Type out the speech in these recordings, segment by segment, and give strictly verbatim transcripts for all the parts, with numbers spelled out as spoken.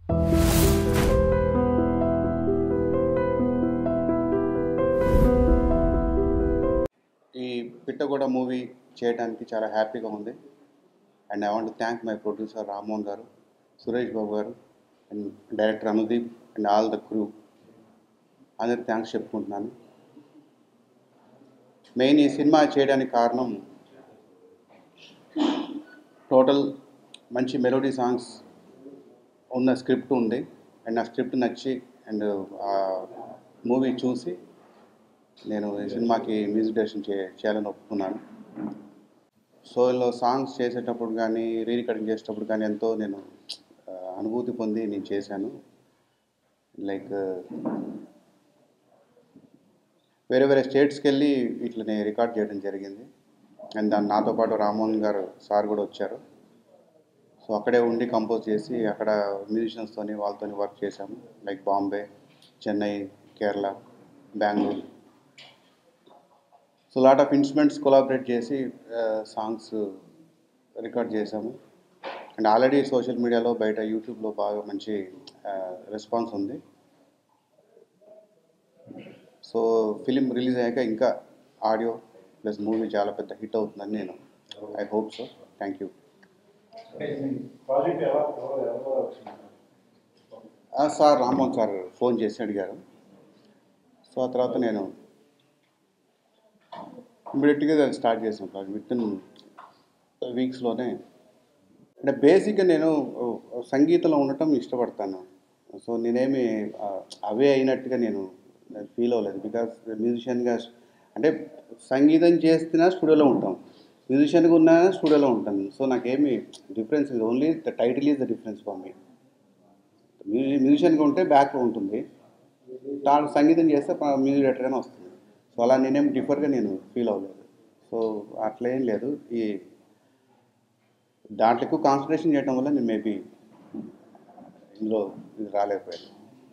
ఈ పిట్టగోడ మూవీ చేయడానికి చాలా హ్యాపీగా ఉంది. And I want to thank my producer Rammohan garu, Suresh Babu garu, and director Anudeep and all the crew అందరికి థ్యాంక్స్ చెప్పుకుంటున్నాను. మెయిన్ ఈ సినిమా చేయడానికి కారణం టోటల్ మంచి మెలోడీ సాంగ్స్ ఉన్న స్క్రిప్ట్ ఉంది. అండ్ ఆ స్క్రిప్ట్ నచ్చి అండ్ ఆ మూవీ చూసి నేను ఈ సినిమాకి మ్యూజిక్ డైరెక్షన్ చే చేయాలని ఒప్పుకున్నాను. సో ఇలా సాంగ్స్ చేసేటప్పుడు కానీ రీ రికార్డింగ్ చేసేటప్పుడు కానీ ఎంతో నేను అనుభూతి పొంది నేను చేశాను. లైక్ వేరే వేరే స్టేట్స్కి వెళ్ళి వీటిని రికార్డ్ చేయడం జరిగింది. అండ్ దాన్ని నాతో పాటు రామ్మోహన్ గారు సార్ కూడా వచ్చారు. సో అక్కడే ఉండి కంపోజ్ చేసి అక్కడ మ్యూజిషియన్స్తోని వాళ్ళతో వర్క్ చేశాము. Like Bombay, Chennai, Kerala, Bengaluru. So lot of instruments collaborate చేసి సాంగ్స్ రికార్డ్ చేశాము. అండ్ ఆల్రెడీ సోషల్ మీడియాలో బయట యూట్యూబ్లో బాగా మంచి రెస్పాన్స్ ఉంది. సో ఫిలిం రిలీజ్ అయ్యాక ఇంకా ఆడియో ప్లస్ మూవీ చాలా పెద్ద హిట్ అవుతుందని నేను I hope so. Thank you. Sir Rammohan sir phone చేసి అడిగారు. సో ఆ తర్వాత నేను ఇమ్మీడియట్గా దాన్ని స్టార్ట్ చేసాను ప్రాజెక్ట్ విత్ ఇన్ వీక్స్లోనే. అంటే బేసిక్గా నేను సంగీతంలో ఉండటం ఇష్టపడతాను. సో నేనేమి అవే అయినట్టుగా నేను ఫీల్ అవ్వలేదు. బికాస్ మ్యూజిషియన్గా అంటే సంగీతం చేస్తున్నా స్టూడియోలో ఉంటాం, మ్యూజిషియన్గా ఉన్నా స్టూడియోలో ఉంటాను. సో నాకేమి డిఫరెన్స్ లేదు. Only the title is the difference for me. మ్యూజిషియన్గా ఉంటే బ్యాక్లో ఉంటుంది, సంగీతం చేస్తే మ్యూజిక్ డైరెక్టర్గానే వస్తుంది. సో అలా నేనేం డిఫర్గా నేను ఫీల్ అవ్వలేదు. సో అట్లేం లేదు. ఈ దాంట్లో ఎక్కువ కాన్సన్ట్రేషన్ చేయడం వల్ల నేను మేబీ ఇందులో ఇది రాలేకపోయాను.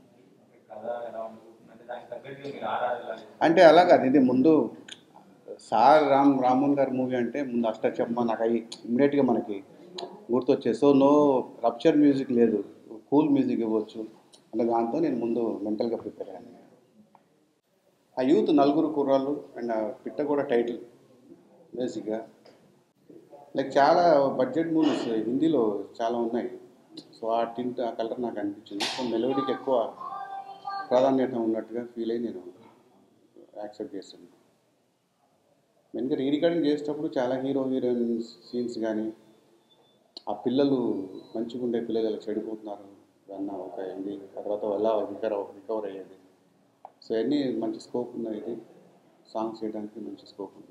అంటే అలా కాదు, ఇది ముందు సార్ రామ్ రామ్మోహన్ గారి మూవీ అంటే ముందు అష్టచమ్మ నాకు అవి ఇమ్మీడియట్గా మనకి గుర్తొచ్చేది. సో నో రప్చర్ మ్యూజిక్ లేదు, కూల్ మ్యూజిక్ ఇవ్వచ్చు అంటే దాంతో నేను ముందు మెంటల్గా ప్రిపేర్ అయ్యాను. ఆ యూత్ నలుగురు కుర్రాళ్ళు అండ్ పిట్టగోడ టైటిల్ బేసిక్గా లైక్ చాలా బడ్జెట్ మూవీస్ హిందీలో చాలా ఉన్నాయి. సో ఆ టింట్ ఆ కలర్ నాకు అనిపించింది. సో మెలోడీకి ఎక్కువ ప్రాధాన్యత ఉన్నట్టుగా ఫీల్ అయ్యి నేను యాక్సెప్ట్ చేశాను. మెయిన్గా రీ రికార్డింగ్ చేసేటప్పుడు చాలా హీరో హీరోయిన్ సీన్స్ కానీ ఆ పిల్లలు మంచిగా ఉండే పిల్లలు ఇలా చెడిపోతున్నారు అన్న ఒక ఇది, ఆ తర్వాత ఎలా రికవర్ రికవర్ అయ్యేది. సో అన్నీ మంచి స్కోప్ ఉన్నాయి. ఇది సాంగ్స్ చేయడానికి మంచి స్కోప్ ఉంది.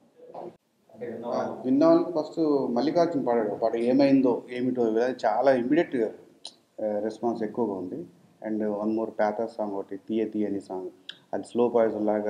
విన్న వాళ్ళకి ఫస్ట్ మల్లికార్జున పాడాడు పాట ఏమైందో ఏమిటో, చాలా ఇమ్మీడియట్ రెస్పాన్స్ ఎక్కువగా ఉంది. And one more pathos song ఒకటి తీయ తీయని సాంగ్, అది స్లో పాయిజన్ లాగా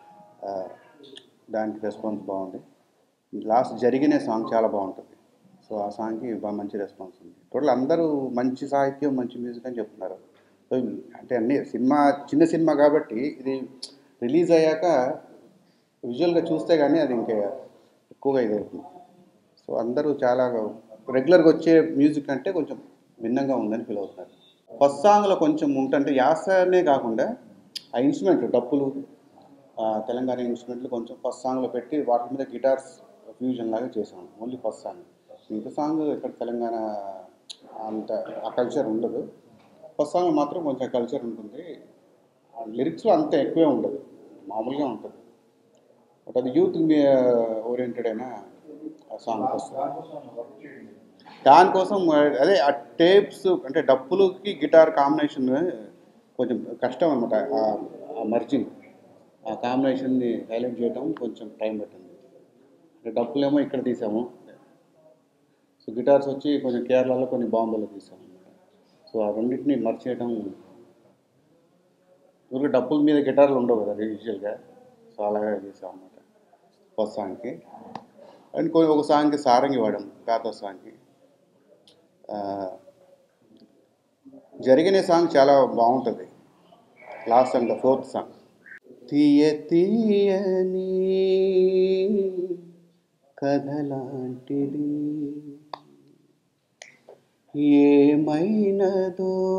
దానికి రెస్పాన్స్ బాగుంది. లాస్ట్ జరిగిన సాంగ్ చాలా బాగుంటుంది. సో ఆ సాంగ్కి బాగా మంచి రెస్పాన్స్ ఉంది. టోటల్ అందరూ మంచి సాహిత్యం మంచి మ్యూజిక్ అని చెప్తున్నారు. సో అంటే అన్ని సినిమా చిన్న సినిమా కాబట్టి ఇది రిలీజ్ అయ్యాక విజువల్గా చూస్తే కానీ అది ఇంకా ఎక్కువగా ఇదవుతుంది. సో అందరూ చాలా రెగ్యులర్గా వచ్చే మ్యూజిక్ అంటే కొంచెం భిన్నంగా ఉందని ఫీల్ అవుతున్నారు. ఫస్ట్ సాంగ్లో కొంచెం ఉంటుంటే యాసనే కాకుండా ఆ ఇన్స్ట్రుమెంట్ డప్పులు తెలంగాణ ఇన్స్ట్రుమెంట్లు కొంచెం ఫస్ట్ సాంగ్లో పెట్టి వాటి మీద గిటార్స్ ఫ్యూజన్ లాగా చేసాము. Only first song. మిగతా సాంగ్ ఇక్కడ తెలంగాణ అంత ఆ కల్చర్ ఉండదు. ఫస్ట్ సాంగ్ మాత్రం కొంచెం కల్చర్ ఉంటుంది. లిరిక్స్లో అంత ఎక్కువే ఉండదు, మామూలుగా ఉంటుంది. బట్ అది యూత్ ఓరియంటెడ్ అయిన సాంగ్ ఫస్ట్. దానికోసం అదే ఆ టేప్స్ అంటే డప్పులకి గిటార్ కాంబినేషన్ కొంచెం కష్టం అనమాట. ఆ మర్జింగ్ ఆ కాంబినేషన్ని హైలైట్ చేయడం కొంచెం టైం పట్టింది. అంటే డప్పులేమో ఇక్కడ తీసాము, సో గిటార్స్ వచ్చి కొంచెం కేరళలో కొన్ని బాంబేలో తీసాము అనమాట. సో ఆ రెండింటిని మర్చి చేయడం, ఊరికి డప్పుల మీద గిటార్లు ఉండవు కదా యూజువల్గా. సో అలాగే చేసాం అనమాట ఫస్ట్ సాంగ్కి. అండ్ కొన్ని ఒక సాంగ్కి సారంగి వాడాం, పేద సాంగ్కి. జరిగిన సాంగ్ చాలా బాగుంటుంది. Last song the fourth song. తీయ తీయని కథలాంటిది ఏమైనదో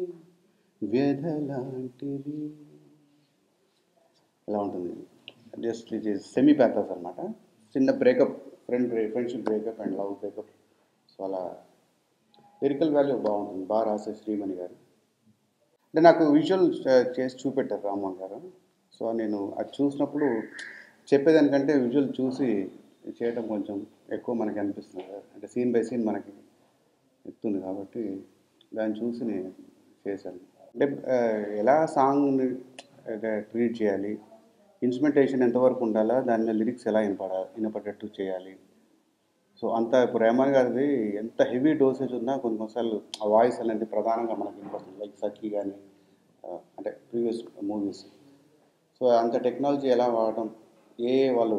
వ్యధలాంటిది ఇలా ఉంటుంది. Just it is semi pathos అనమాట. చిన్న breakup, friend friendship breakup and love breakup. So అలా లిరికల్ వాల్యూ బాగుంటుంది. బాగా రాసే శ్రీమణి గారు. అంటే నాకు విజువల్ చేసి చూపెట్టారు రామ్మోహన్ గారు. సో నేను అది చూసినప్పుడు చెప్పేదానికంటే విజువల్ చూసి చేయడం కొంచెం ఎక్కువ మనకి అనిపిస్తుంది కదా. అంటే సీన్ బై సీన్ మనకి ఎత్తుంది కాబట్టి దాన్ని చూసి నేను చేశాను. అంటే ఎలా సాంగ్ని ట్రీట్ చేయాలి, ఇన్స్ట్రుమెంటేషన్ ఎంతవరకు ఉండాలా, దాని మీద లిరిక్స్ ఎలా వినపడ వినపడేట్టు చేయాలి. సో అంత ఇప్పుడు రెహమాన్ గారిది ఎంత హెవీ డోసేజ్ ఉన్నా కొన్ని కొన్నిసార్లు ఆ వాయిస్ అనేది ప్రధానంగా మనకి వినపడుతుంది. లైక్ సఖీ కానీ అంటే ప్రీవియస్ మూవీస్. సో అంత టెక్నాలజీ ఎలా వాడటం, ఏ వాళ్ళు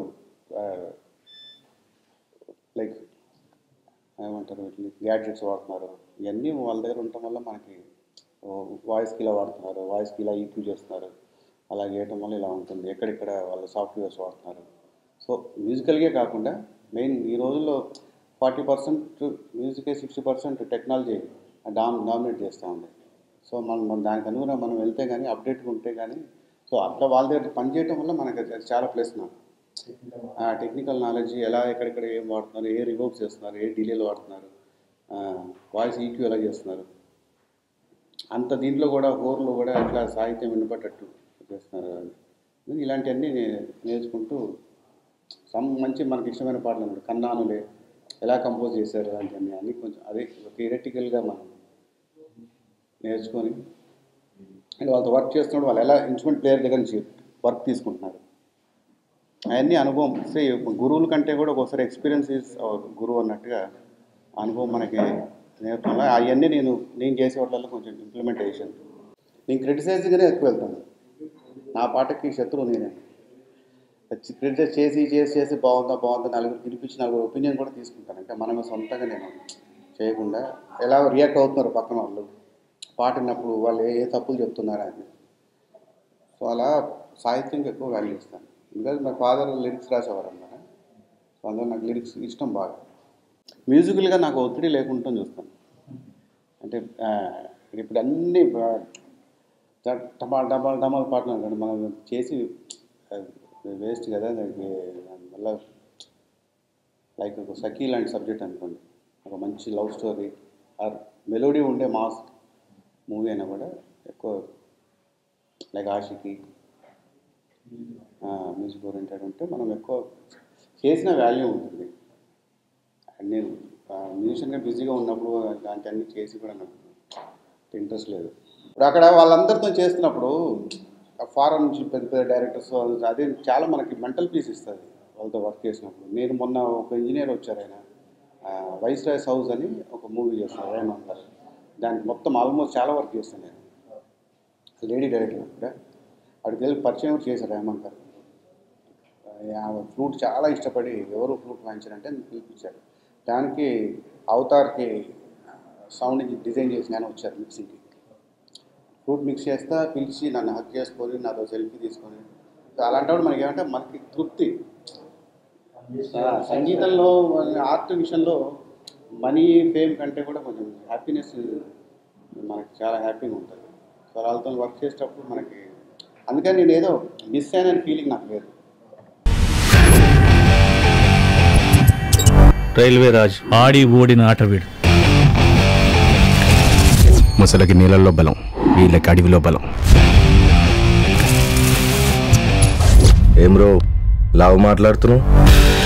లైక్ ఏమంటారు వీటిని గ్యాడ్జెట్స్ వాడుతున్నారు, ఇవన్నీ వాళ్ళ దగ్గర ఉండటం వల్ల మనకి వాయిస్కి ఇలా వాడుతున్నారు, వాయిస్కి ఇలా ఈక్యూ చేస్తున్నారు, అలా చేయటం వల్ల ఇలా ఉంటుంది. ఎక్కడెక్కడ వాళ్ళు సాఫ్ట్వేర్స్ వాడుతున్నారు. సో మ్యూజికల్గే కాకుండా మెయిన్ ఈ రోజుల్లో ఫార్టీ పర్సెంట్ మ్యూజికే సిక్స్టీ పర్సెంట్ టెక్నాలజీ డామ్ డామినేట్ చేస్తూ ఉంది. సో మనం మనం దానికి అనుగుణంగా మనం వెళ్తే కానీ అప్డేట్గా ఉంటే కానీ సో అట్లా వాళ్ళ దగ్గర పనిచేయటం వల్ల మనకి చాలా ప్లస్ నాకు టెక్నికల్ నాలెడ్జ్ ఎలా ఎక్కడెక్కడ ఏం వాడుతున్నారు, ఏ రివర్బ్స్ చేస్తున్నారు, ఏ డిలేలు వాడుతున్నారు, వాయిస్ ఈక్యూ ఎలా చేస్తున్నారు, అంత దీంట్లో కూడా హోర్లో కూడా ఎట్లా సాహిత్యం వినపడేటట్టు చేస్తున్నారు. ఇలాంటివన్నీ నేర్చుకుంటూ సమ్ మంచి మనకి ఇష్టమైన పాటలు అన్నమాట. కన్నానులే ఎలా కంపోజ్ చేశారు అలాంటివన్నీ అన్నీ కొంచెం అదే థియరటికల్గా మనం నేర్చుకొని అండ్ వాళ్ళతో వర్క్ చేస్తున్నప్పుడు వాళ్ళు ఎలా ఇన్స్ట్రుమెంట్ ప్లేయర్ దగ్గర నుంచి వర్క్ తీసుకుంటున్నారు అవన్నీ అనుభవం. సే గురువుల కంటే కూడా ఒకసారి ఎక్స్పీరియన్స్ ఈజ్ గురువు అన్నట్టుగా అనుభవం మనకి నేర్పడంలో అవన్నీ నేను నేను చేసే వాటిల్లో కొంచెం ఇంప్లిమెంటేషన్. నేను క్రిటిసైజ్గానే ఎక్కువ వెళ్తాను. నా పాటకి శత్రువు నేనే. క్రిటిసైజ్ చేసి చేసి చేసి బాగుందా బాగుందా నలుగురు పిలిపించి నలుగురు ఒపీనియన్ కూడా తీసుకుంటాను. అంటే మనమే సొంతంగా నేను చేయకుండా ఎలా రియాక్ట్ అవుతున్నారు పక్కన వాళ్ళు పాట విన్నప్పుడు, వాళ్ళు ఏ ఏ తప్పులు చెప్తున్నారా అని. సో అలా సాహిత్యంకి ఎక్కువ వాల్యూ ఇస్తాను. బికాజ్ మా ఫాదర్ లిరిక్స్ రాసేవారు అన్నమాట. సో అందులో నాకు లిరిక్స్ ఇష్టం బాగా. మ్యూజికల్గా నాకు ఒత్తిడి లేకుండా చూస్తాను. అంటే ఇప్పుడు అన్నీ టమాల్ డమాల్ డమాల్ పాటలు అనుకోండి మనం చేసి వేస్ట్ కదా. దానికి దానివల్ల లైక్ ఒక సఖీ లాంటి సబ్జెక్ట్ అనుకోండి, ఒక మంచి లవ్ స్టోరీ ఆర్ మెలోడీ ఉండే మాస్ మూవీ అయినా కూడా ఎక్కువ లైక్ ఆషికి మ్యూజిక్ ఓరియంటెడ్ ఉంటే మనం ఎక్కువ చేసిన వాల్యూ ఉంటుంది. నేను మ్యూజిషియన్గా బిజీగా ఉన్నప్పుడు అలాంటి అన్నీ చేసి కూడా నాకు ఇంట్రెస్ట్ లేదు. ఇప్పుడు అక్కడ వాళ్ళందరితో చేస్తున్నప్పుడు ఫారెన్ నుంచి పెద్ద పెద్ద డైరెక్టర్స్ అదే చాలా మనకి మెంటల్ పీస్ ఇస్తుంది వాళ్ళతో వర్క్ చేసినప్పుడు. నేను మొన్న ఒక ఇంజనీర్ వచ్చారు, ఆయన వైస్ రాయ్స్ హౌస్ అని ఒక మూవీ చేస్తున్నారు రెహమాన్ గారు. దానికి మొత్తం ఆల్మోస్ట్ చాలా వర్క్ చేస్తాను నేను. లేడీ డైరెక్టర్ కూడా అక్కడికి వెళ్ళి పరిచయం చేశారు రెహమాన్ గారు. ఫ్లూట్ చాలా ఇష్టపడి ఎవరు ఫ్లూట్ వాయించారంటే పిలిపించారు. దానికి అవతార్కి సౌండ్ డిజైన్ చేసి నేను వచ్చారు మిక్సింగ్కి. ఫ్లూట్ మిక్స్ చేస్తా పిలిచి నన్ను హక్ చేసుకొని నాతో సెల్ఫీ తీసుకొని అలాంటప్పుడు మనకి ఏమంటే మనకి తృప్తి. సంగీతంలో ఆర్ట్ విషయంలో మనీ ఫేమ్ కంటే కూడా కొంచెం హ్యాపీనెస్ మనకి చాలా హ్యాపీగా ఉంటుంది. సో వాళ్ళతో వర్క్ చేసేటప్పుడు మనకి అందుకని నేను ఏదో మిస్ అయిన ఫీలింగ్ నాకు లేదు. రైల్వే రాజ్ ఆడి ఓడిన ఆటవీడు. ముసలకి నీళ్ళల్లో బలం, వీళ్ళకి అడవిలో బలం. ఏం రో లావు మాట్లాడుతున్నావు?